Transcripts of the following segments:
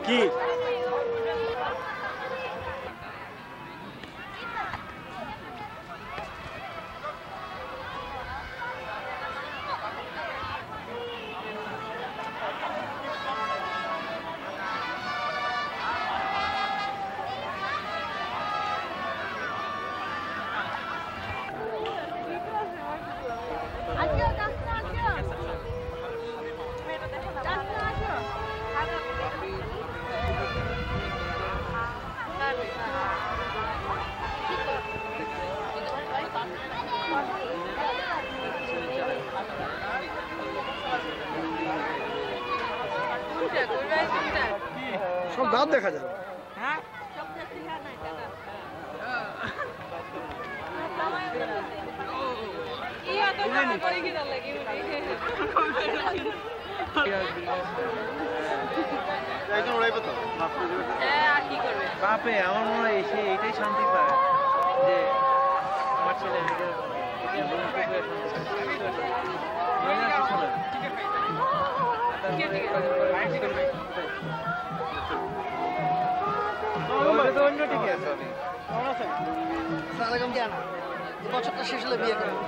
কি সব দাঁত দেখা যাবে। বাপে আমার মনে হয় এসে এটাই শান্তি পায় যে আমার ছেলে বছরটা শেষ হলে বিয়ে করবো।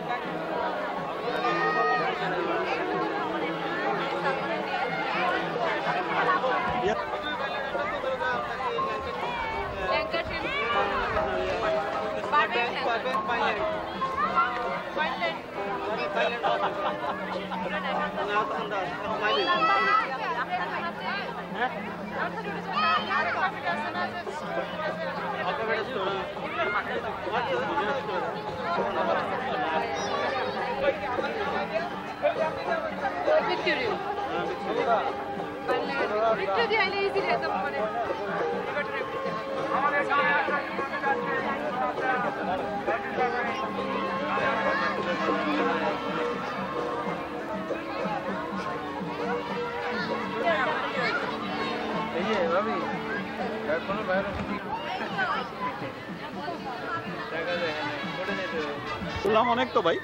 শুনলাম অনেক তো ভাই।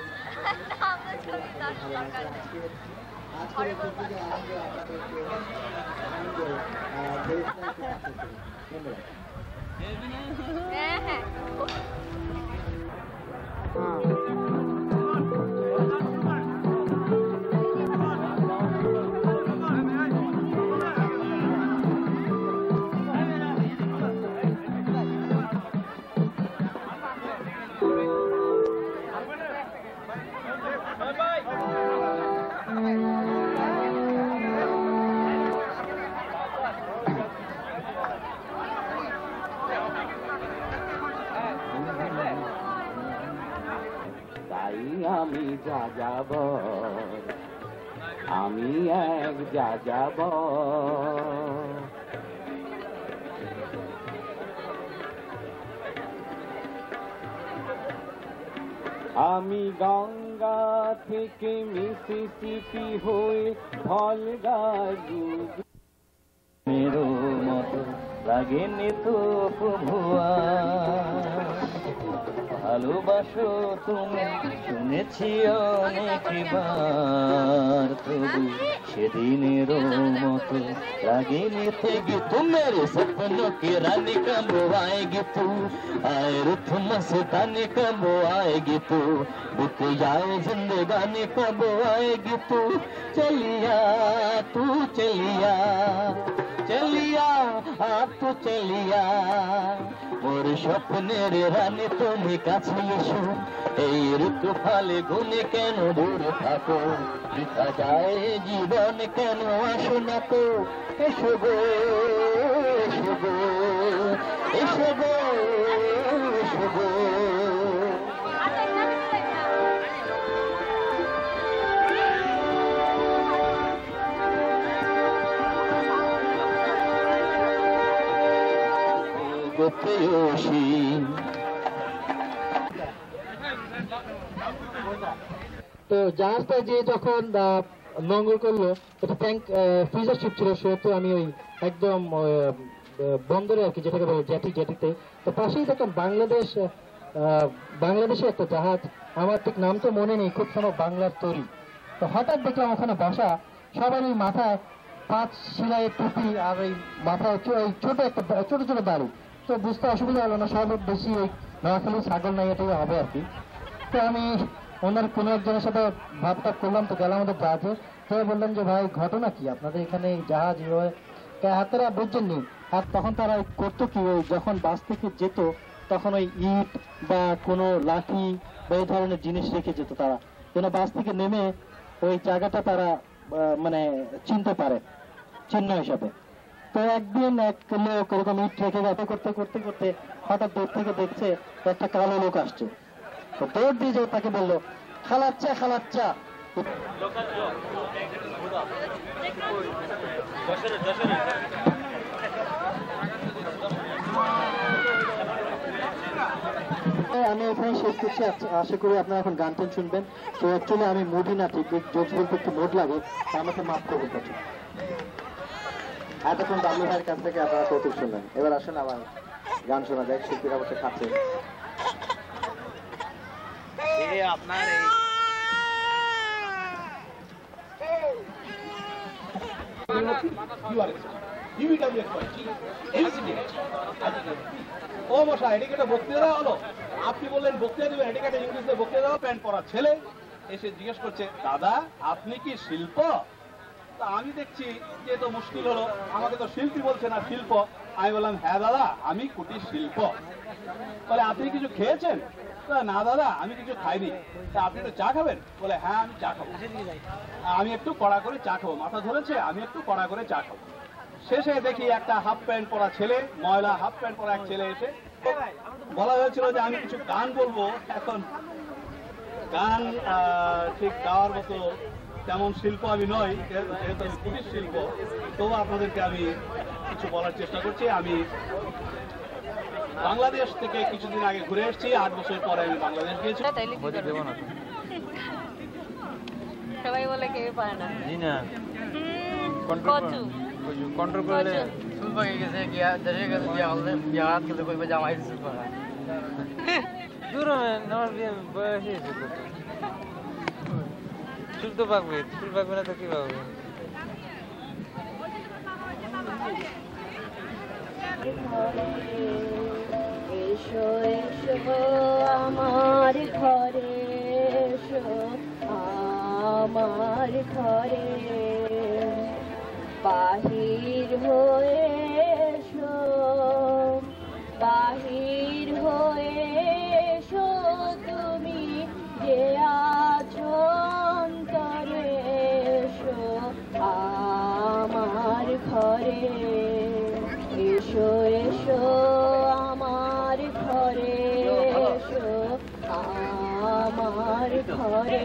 আমি যাযাব, আমি এক যাযাব, আমি গঙ্গা থেকে মিসিসিপি হয়ে ভলগা মেরো মতো লাগেনি তো প্রভুয়া, ভালোবাসো তুমি শুনেছি অনেকবার, তবু সেদিনেরও মতো লাগেনি থেকে तू मेरे सपनों की रानी कब आएगी तू, आए रुत मस्तानी कब आएगी तू, बीत जाए जिंदगानी कब आएगी तू, चलिया तू चलिया चलिया आप तो चलिया, मोर स्वप्नेर रानी তুমি কাছে এসো, এই ঋতু ফালে গুনে কেন দূরে থাকো, বৃথা যায় জীবন কেন আসো না তো, এসো গো এসো গো এসো গো এসো গো। তো জাহাজটা যে যখন নোঙর করলো, এটা ট্যাঙ্ক ফ্রিজার শিপ ছিল, সেহেতু আমি ওই একদম বন্দরে আর কি, যেটাকে বলে জেটিতে, তো পাশেই দেখলাম বাংলাদেশে একটা জাহাজ, আমার ঠিক নাম তো মনে নেই, খুব সম্ভব বাংলার তৈরি। তো হঠাৎ দেখলাম ওখানে বসা, সবারই মাথায় পাঁচ সিলাইয়ের টুপি আর এই মাথায় ওই ছোট একটা ছোট ছোট দাড়ি, তো বুঝতে অসুবিধা হলো না, সব বেশি ওই নোয়াখালী ছাগল নাই এটাই হবে আর কি। তো আমি ওনার কোনো একজনের সাথে ভাবটা করলাম, তো গেলাম আমাদের জাহাজে, তো বললাম যে ভাই ঘটনা কি আপনাদের এখানে জাহাজ এভাবে হাতেরা বুঝছেননি। আর তখন তারা করতো কি, ওই যখন বাস থেকে যেত তখন ওই ইট বা কোনো লাঠি বা এই ধরনের জিনিস রেখে যেত তারা, যেন বাস থেকে নেমে ওই জায়গাটা তারা মানে চিনতে পারে চিহ্ন হিসাবে। তো একদিন এক লোক এরকম ইট রেখে গাতে করতে করতে করতে হঠাৎ দূর থেকে দেখছে একটা কালো লোক আসছে, তো দৌড় দিয়ে যে তাকে বললো খালাচ্চা খালাচ্চা। আমি এখানে শেষ করছি, আশা করি আপনারা এখন গান টান শুনবেন। তো অ্যাকচুয়ালি আমি মুডই না, ঠিক জোকস বলতে একটু মুড লাগে, আমাকে মাফ করবেন। কাছে এতক্ষণ বাবলু ভাইয়ের কাছ থেকে আপনারা কৌতুক শুনলেন, এবার আসুন আমার গান শোনা যায়। শিল্পীরা বসে খাচ্ছে। আপনার ও মশা, এটাকে একটা বক্তৃতা দেওয়া হলো। আপনি বললেন বক্তৃতা দেবেন, এটাকে একটা ইংলিশে বক্তৃতা দেওয়া। প্যান্ট পরা ছেলে এসে জিজ্ঞেস করছে, দাদা আপনি কি শিল্প? তা আমি দেখছি যে তো মুশকিল হলো, আমাকে তো শিল্পী বলছে না শিল্প। আমি বললাম, হ্যাঁ দাদা আমি কুটির শিল্প। বলে, আপনি কিছু খেয়েছেন? না দাদা আমি কিছু খাইনি। তা আপনি একটু চা খাবেন? বলে, হ্যাঁ আমি চা খাবো, আমি একটু কড়া করে চা খাবো, মাথা ধরেছে আমি একটু কড়া করে চা খাবো। শেষে দেখি একটা হাফ প্যান্ট পরা ছেলে, ময়লা হাফ প্যান্ট পরা এক ছেলে এসে, বলা হয়েছিল যে আমি কিছু গান বলবো। এখন গান ঠিক গাওয়ার মতো তেমন শিল্প আমি নই, যেহেতু আমি কুটির শিল্প, তবু আপনাদেরকে আমি কিছু বলার চেষ্টা করছি। আমি বাংলাদেশ থেকে কিছুদিন আগে ঘুরে এসেছি, 8 বছর পরে আমি বাংলাদেশ গিয়েছি। সবাই বলে কেউ পারে না। জি না, কচু কন্ট্রোল করলে চুল পাকে গেছে, দেশের কাছে বিয়া হলে বিয়া হাত তুলে কইবে জামাই চুল পাকা। দূর আমার বিয়ে বয়স হয়েছে, চুল তো পাকবে, চুল পাকবে না তো কি পাকবে? এসো এসো আমার ঘরে, এসো আমার ঘরে, বাহির হয়ে এসো, বাহির হয়ে এসো, তুমি যে আছো অন্তরে, এসো আমার ঘরে, এসো এসো আমার ঘরে, এসো আমার ঘরে।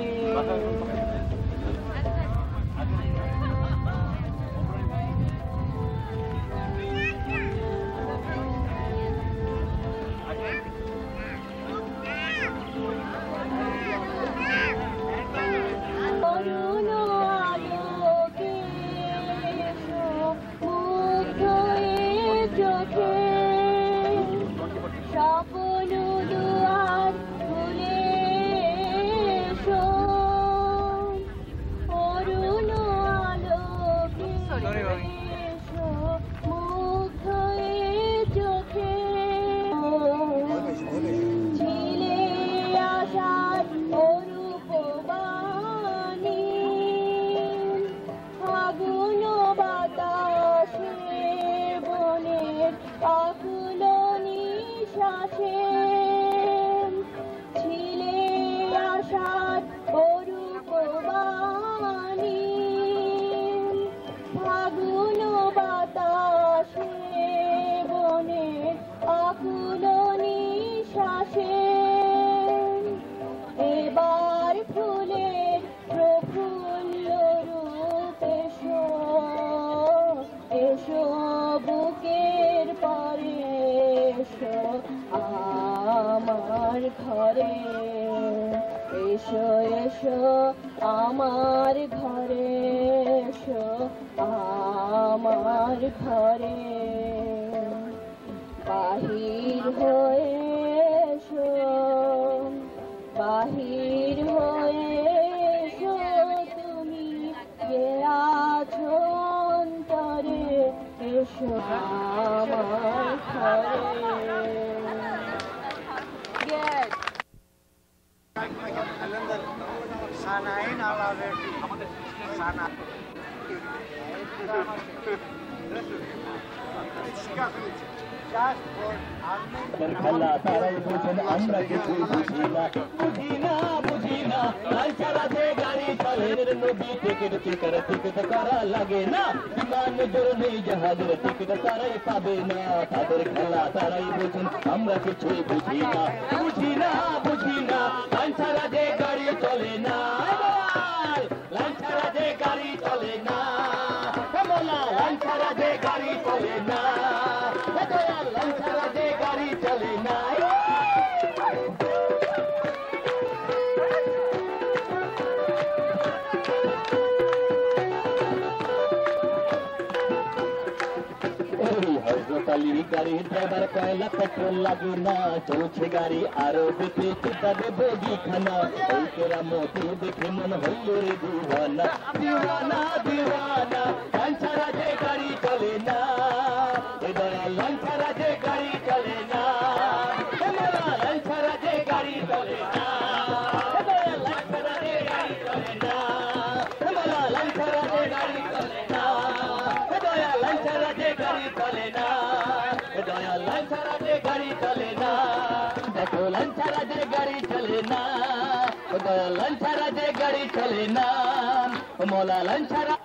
এবার ফুলের প্রফুল্ল রূপ এসো, এসো বুকের পরে, এসো আমার ঘরে, এসো এসো আমার ঘরে, এসো আমার ঘরে, বাহির হয়ে এসো, বাহির হয়ে এসো, তুমি যে আছো এসো আমার ঘরে খেলা তারাই বোঝেন আমরা কিছু বুঝি না বুঝি না লাল ছাড়া যে গাড়ি চলে নদী টিকিট টিকিট করা লাগে না বিমান জোরে জাহাজের টিকিট তারাই পাবে না তাদের খেলা তারাই বোঝেন আমরা কিছুই বুঝি না বুঝি না লাল ছাড়া যে গাড়ি চলে না লাল ছাড়া যে গাড়ি চলে না লাল ছাড়া যে গাড়ি চলে না লাল ছাড়া যে গাড়ি চলে না হজরতালি গাড়ি ড্রাইভার কয়লা পেট্রোল লাগে না চলছে গাড়ি আরো বেশি কিতাবে বগি খানা ওই তোরা মোটু দেখে মন হইল রে দিওয়ানা দিওয়ানা দিওয়ানা লাল ছাড়া যে গাড়ি চলে না লাল ছাড়া যে গাড়ি চলে না লাল ছাড়া যে গাড়ি চলে না লাল ছাড়া যে গাড়ি চলে না লাল ছাড়া যে গাড়ি চলে না লাল ছাড়া যে গাড়ি চলে না লাল ছাড়া যে গাড়ি চলে না দেখো লাল ছাড়া যে গাড়ি চলে না লাল ছাড়া যে গাড়ি চলে না মোলা লাল ছাড়া